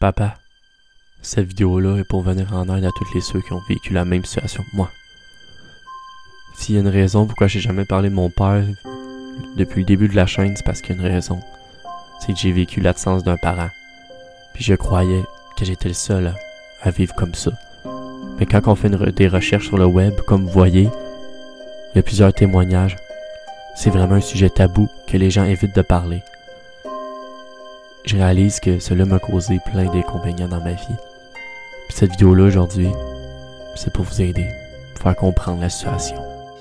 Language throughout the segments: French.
Papa, cette vidéo-là est pour venir en aide à tous les ceux qui ont vécu la même situation que moi. S'il y a une raison pourquoi j'ai jamais parlé de mon père depuis le début de la chaîne, c'est parce qu'il y a une raison. C'est que j'ai vécu l'absence d'un parent. Puis je croyais que j'étais le seul à vivre comme ça. Mais quand on fait des recherches sur le web, comme vous voyez, il y a plusieurs témoignages. C'est vraiment un sujet tabou que les gens évitent de parler. Je réalise que cela m'a causé plein d'inconvénients dans ma vie. Puis cette vidéo-là aujourd'hui, c'est pour vous aider, pour faire comprendre la situation.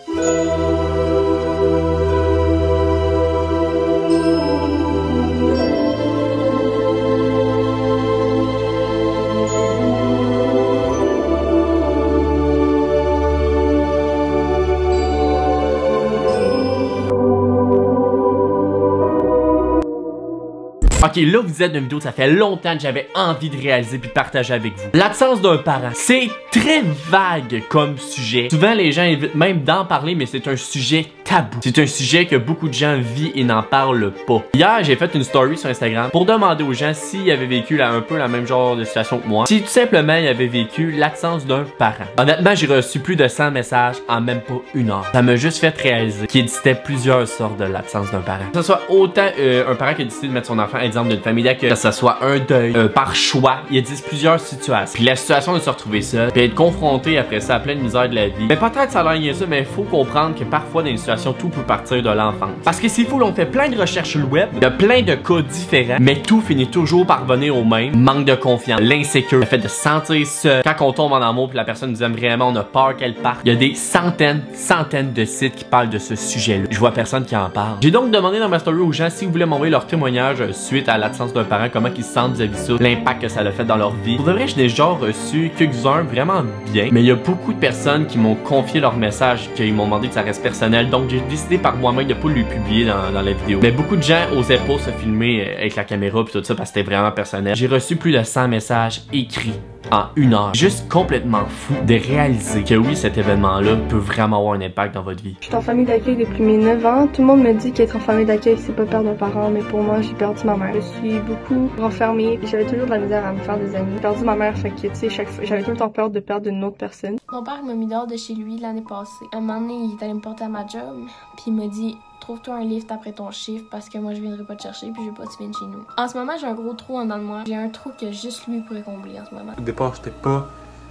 Ok, là vous êtes dans une vidéo que ça fait longtemps que j'avais envie de réaliser puis de partager avec vous. L'absence d'un parent, c'est très vague comme sujet. Souvent les gens évitent même d'en parler, mais c'est un sujet tabou. C'est un sujet que beaucoup de gens vivent et n'en parlent pas. Hier, j'ai fait une story sur Instagram pour demander aux gens s'ils avaient vécu un peu la même genre de situation que moi. Si tout simplement ils avaient vécu l'absence d'un parent. Honnêtement, j'ai reçu plus de 100 messages en même pas une heure. Ça m'a juste fait réaliser qu'il existait plusieurs sortes de l'absence d'un parent. Que ce soit autant un parent qui a décidé de mettre son enfant, exemple d'une famille d'accueil, que ce soit un deuil, par choix, il existe plusieurs situations. Puis la situation de se retrouver seul, puis être confronté après ça à plein de misère de la vie. Mais peut-être ça a l'air niaiseux, mais il faut comprendre que parfois dans une situation, tout peut partir de l'enfance. Parce que c'est fou, là, on fait plein de recherches sur le web, il y a plein de cas différents, mais tout finit toujours par venir au même. Manque de confiance, l'insécurité, le fait de se sentir seul. Quand on tombe en amour puis la personne nous aime vraiment, on a peur qu'elle parte. Il y a des centaines de sites qui parlent de ce sujet-là. Je vois personne qui en parle. J'ai donc demandé dans ma story aux gens s'ils voulaient m'envoyer leur témoignage suite à l'absence d'un parent, comment ils se sentent vis-à-vis ça, l'impact que ça a fait dans leur vie. Pour de vrai, j'ai déjà reçu quelques-uns vraiment bien, mais il y a beaucoup de personnes qui m'ont confié leur message, qui m'ont demandé que ça reste personnel, donc j'ai décidé par moi-même de pas le publier dans la vidéo. Mais beaucoup de gens osaient pas se filmer avec la caméra puis tout ça parce que c'était vraiment personnel. J'ai reçu plus de 100 messages écrits en une heure. Juste complètement fou de réaliser que oui, cet événement-là peut vraiment avoir un impact dans votre vie. Je suis en famille d'accueil depuis mes 9 ans. Tout le monde me dit qu'être en famille d'accueil, c'est pas perdre un parent, mais pour moi, j'ai perdu ma mère. Je suis beaucoup renfermée. J'avais toujours de la misère à me faire des amis. J'ai perdu ma mère, fait que, tu sais, chaque fois, j'avais tout le temps peur de perdre une autre personne. Mon père m'a mis dehors de chez lui l'année passée. Un moment donné, il est allé me porter à ma job, puis il m'a dit: trouve-toi un lift après ton chiffre parce que moi je viendrai pas te chercher puis je vais pas te venir chez nous. En ce moment, j'ai un gros trou en dedans de moi. J'ai un trou que juste lui pourrait combler en ce moment. Au départ, j'étais pas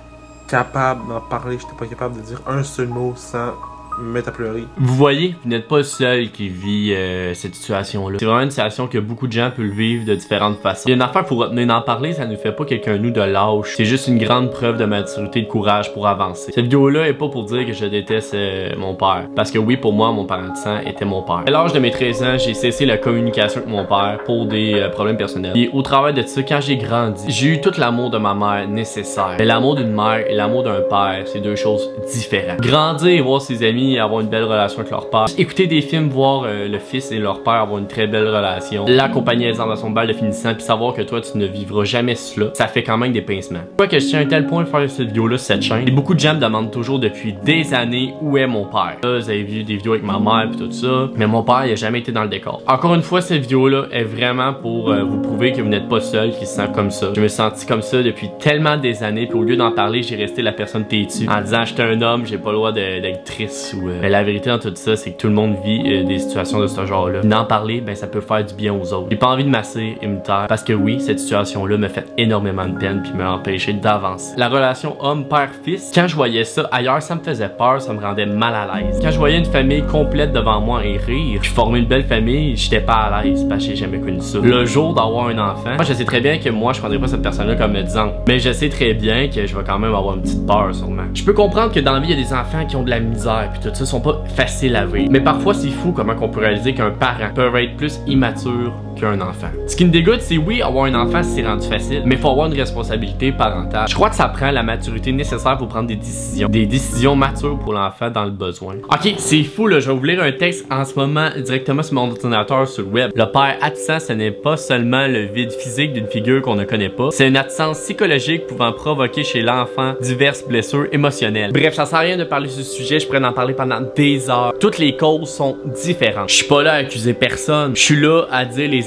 capable d'en parler, j'étais pas capable de dire un seul mot sans me mettre à pleurer. Vous voyez, vous n'êtes pas le seul qui vit cette situation-là. C'est vraiment une situation que beaucoup de gens peuvent vivre de différentes façons. Il y a une affaire pour retenir d'en parler, ça ne fait pas quelqu'un de nous de lâche. C'est juste une grande preuve de maturité et de courage pour avancer. Cette vidéo-là est pas pour dire que je déteste mon père. Parce que oui, pour moi, mon parent de sang était mon père. À l'âge de mes 13 ans, j'ai cessé la communication avec mon père pour des problèmes personnels. Et au travers de ça, quand j'ai grandi, j'ai eu tout l'amour de ma mère nécessaire. Mais l'amour d'une mère et l'amour d'un père, c'est deux choses différentes. Grandir, voir ses amis, avoir une belle relation avec leur père. Écouter des films, voir le fils et leur père avoir une très belle relation. L'accompagner exemple dans son bal de finissant puis savoir que toi tu ne vivras jamais cela, ça fait quand même des pincements. Pourquoi que je tiens à un tel point de faire cette vidéo-là sur cette chaîne? Et beaucoup de gens me demandent toujours depuis des années où est mon père. Là, vous avez vu des vidéos avec ma mère puis tout ça, mais mon père il a jamais été dans le décor. Encore une fois, cette vidéo-là est vraiment pour vous prouver que vous n'êtes pas seul qui se sent comme ça. Je me suis senti comme ça depuis tellement des années puis au lieu d'en parler, j'ai resté la personne têtue en disant j'étais un homme, j'ai pas le droit d'être triste ou mais la vérité dans tout ça, c'est que tout le monde vit des situations de ce genre-là. N'en parler, ben ça peut faire du bien aux autres. J'ai pas envie de masser et me taire parce que oui, cette situation-là me fait énormément de peine puis m'a empêché d'avancer. La relation homme-père-fils, quand je voyais ça ailleurs, ça me faisait peur, ça me rendait mal à l'aise. Quand je voyais une famille complète devant moi et rire, puis former une belle famille, j'étais pas à l'aise parce que j'ai jamais connu ça. Le jour d'avoir un enfant, moi je sais très bien que moi je prendrais pas cette personne-là comme exemple, mais je sais très bien que je vais quand même avoir une petite peur sûrement. Je peux comprendre que dans la vie il y a des enfants qui ont de la misère puis tout ça sont pas faciles à vivre. Mais parfois c'est fou comment on peut réaliser qu'un parent peut être plus immature qu'un enfant. Ce qui me dégoûte, c'est oui, avoir un enfant c'est rendu facile, mais il faut avoir une responsabilité parentale. Je crois que ça prend la maturité nécessaire pour prendre des décisions matures pour l'enfant dans le besoin. Ok, c'est fou là, je vais vous lire un texte en ce moment directement sur mon ordinateur sur le web. Le père absent, ce n'est pas seulement le vide physique d'une figure qu'on ne connaît pas, c'est une absence psychologique pouvant provoquer chez l'enfant diverses blessures émotionnelles. Bref, ça sert à rien de parler sur ce sujet, je pourrais en parler pendant des heures. Toutes les causes sont différentes. Je suis pas là à accuser personne, je suis là à dire les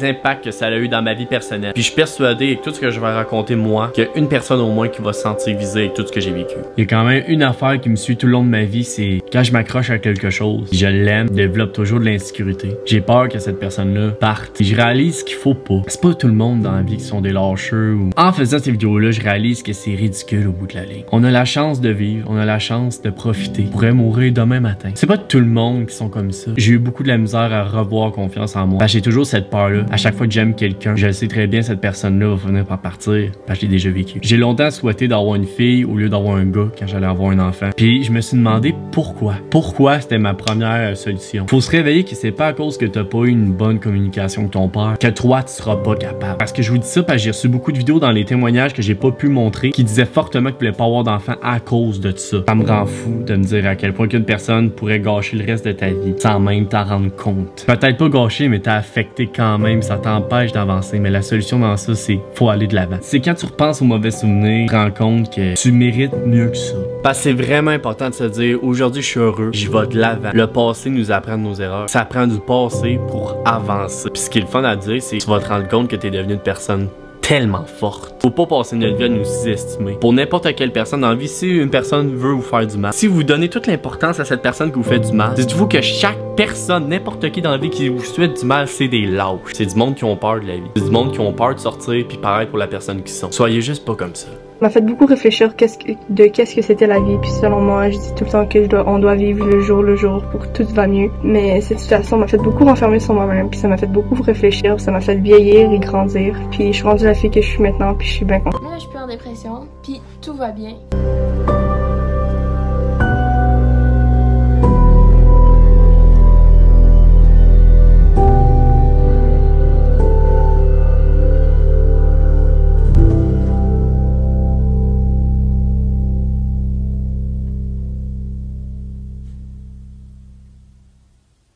impacts que ça a eu dans ma vie personnelle. Puis je suis persuadé avec tout ce que je vais raconter moi, qu'il y a une personne au moins qui va se sentir visée avec tout ce que j'ai vécu. Il y a quand même une affaire qui me suit tout le long de ma vie, c'est quand je m'accroche à quelque chose, je l'aime, je développe toujours de l'insécurité. J'ai peur que cette personne-là parte. Et je réalise qu'il faut pas. C'est pas tout le monde dans la vie qui sont des lâcheux ou... En faisant ces vidéos-là, je réalise que c'est ridicule au bout de la ligne. On a la chance de vivre, on a la chance de profiter. On pourrait mourir demain matin. C'est pas tout le monde qui sont comme ça. J'ai eu beaucoup de la misère à revoir confiance en moi. J'ai toujours cette peur-là. À chaque fois que j'aime quelqu'un, je sais très bien cette personne-là va finir par partir. Parce que je l'ai déjà vécu. J'ai longtemps souhaité d'avoir une fille au lieu d'avoir un gars quand j'allais avoir un enfant. Puis je me suis demandé pourquoi. Pourquoi c'était ma première solution. Faut se réveiller que c'est pas à cause que t'as pas eu une bonne communication avec ton père que toi tu seras pas capable. Parce que je vous dis ça parce que j'ai reçu beaucoup de vidéos dans les témoignages que j'ai pas pu montrer qui disaient fortement qu'ils voulaient pas avoir d'enfant à cause de ça. Ça me rend fou de me dire à quel point qu'une personne pourrait gâcher le reste de ta vie sans même t'en rendre compte. Peut-être pas gâcher, mais t'as affecté quand même, ça t'empêche d'avancer. Mais la solution dans ça, c'est faut aller de l'avant. C'est quand tu repenses aux mauvais souvenirs, tu te rends compte que tu mérites mieux que ça. Parce que c'est vraiment important de se dire aujourd'hui je suis heureux, j'y vais de l'avant. Le passé nous apprend de nos erreurs. Ça apprend du passé pour avancer. Puis ce qui est le fun à dire, c'est que tu vas te rendre compte que t'es devenu une personne tellement forte. Faut pas passer notre vie à nous sous-estimer. Pour n'importe quelle personne dans la vie, si une personne veut vous faire du mal, si vous donnez toute l'importance à cette personne qui vous fait du mal, dites-vous que chaque personne, n'importe qui dans la vie qui vous souhaite du mal, c'est des lâches. C'est du monde qui ont peur de la vie. C'est du monde qui ont peur de sortir puis paraître pour la personne qu'ils sont. Soyez juste pas comme ça. Ça m'a fait beaucoup réfléchir qu'est-ce que c'était la vie. Puis selon moi, je dis tout le temps que on doit vivre le jour pour que tout va mieux. Mais cette situation m'a fait beaucoup renfermer sur moi-même. Puis ça m'a fait beaucoup réfléchir. Ça m'a fait vieillir et grandir. Puis je suis rendue la fille que je suis maintenant. Puis je suis bien contente. Moi là, je suis plus en dépression. Puis tout va bien.